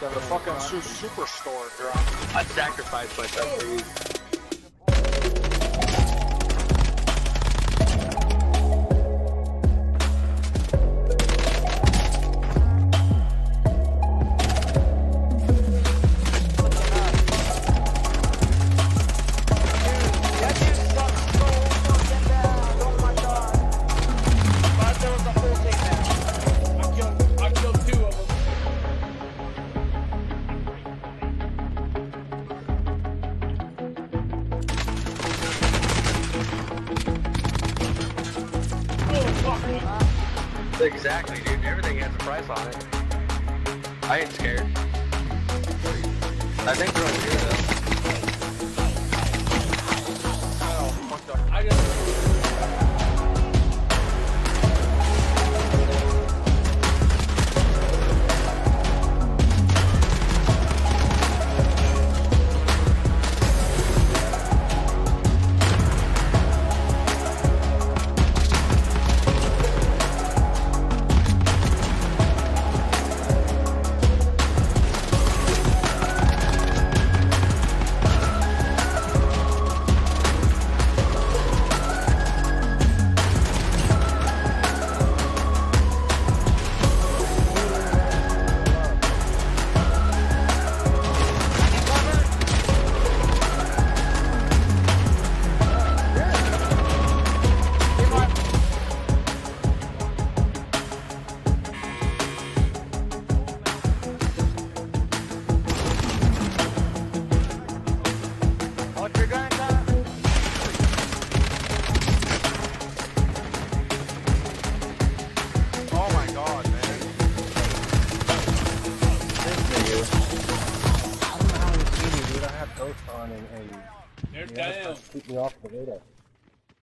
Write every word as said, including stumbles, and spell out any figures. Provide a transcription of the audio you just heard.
The fucking su superstore drop. I sacrificed myself for you. Exactly, dude. Everything has a price on it. I ain't scared. I think they're over here, though. Oh, fucked up. I just... On and, and They're down. Keep me off the radar.